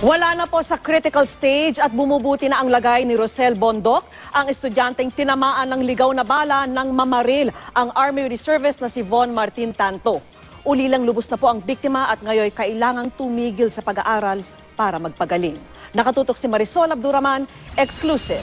Wala na po sa critical stage at bumubuti na ang lagay ni Rosel Bondok, ang estudyanteng tinamaan ng ligaw na bala ng mamaril ang Army Reservist na si Von Martin Tanto. Ulilang lubos na po ang biktima at ngayon kailangang tumigil sa pag-aaral para magpagaling. Nakatutok si Marisol Abduraman, exclusive.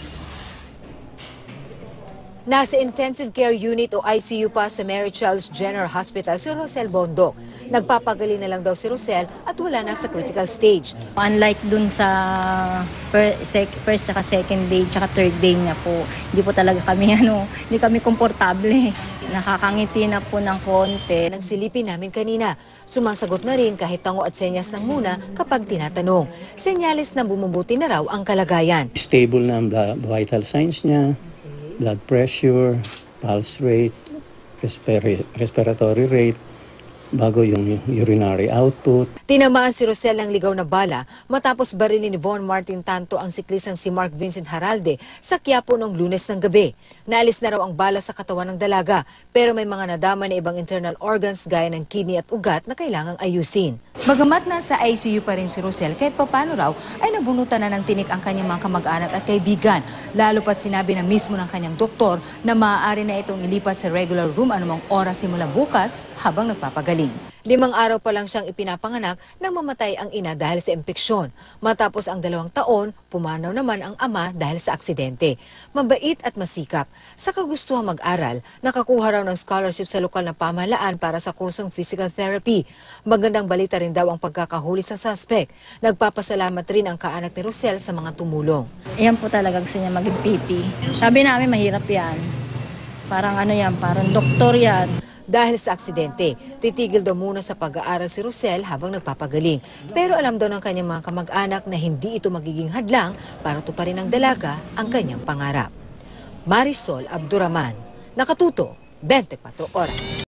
Nasa intensive care unit o ICU pa sa Mary Charles General Hospital si Rosel Bondok. Nagpapagaling na lang daw si Rosel at wala na sa critical stage. Unlike dun sa first tsaka second day tsaka third day niya po, hindi po talaga kami hindi kami komportable. Nakakangiti na po ng konti. Nagsilipin namin kanina, sumasagot na rin kahit tango at senyas ng muna kapag tinatanong. Senyales na bumubuti na raw ang kalagayan. Stable na ang vital signs niya, blood pressure, pulse rate, respiratory rate, bago yung urinary output. Tinamaan si Rosel ng ligaw na bala matapos barilin ni Von Martin Tanto ang siklisang si Mark Vincent Haralde sa Quiapo noong Lunes ng gabi. Naalis na raw ang bala sa katawan ng dalaga pero may mga nadama na ibang internal organs gaya ng kidney at ugat na kailangang ayusin. Bagamat nasa ICU pa rin si Rosel, kahit papano raw ay nabunutan na ng tinik ang kanyang mga kamag-anak at kaibigan. Lalo pat sinabi na mismo ng kanyang doktor na maaari na itong ilipat sa regular room anumang oras simula bukas habang nagpapagaling. 5 araw pa lang siyang ipinapanganak nang mamatay ang ina dahil sa impeksyon. Matapos ang 2 taon, pumanaw naman ang ama dahil sa aksidente. Mabait at masikap. Sa kagustuhan mag-aral, nakakuha raw ng scholarship sa lokal na pamahalaan para sa kursong physical therapy. Magandang balita rin daw ang pagkakahuli sa suspect. Nagpapasalamat rin ang kaanak ni Rosel sa mga tumulong. Yan po talaga gusto niya maging PT. Sabi namin mahirap yan. Parang parang doktor yan. Dahil sa aksidente, titigil daw muna sa pag-aaral si Rosel habang nagpapagaling. Pero alam daw ng kanyang mga kamag-anak na hindi ito magiging hadlang para tuparin ng dalaga ang kanyang pangarap. Marisol Abduraman, nakatuto, 24 Oras.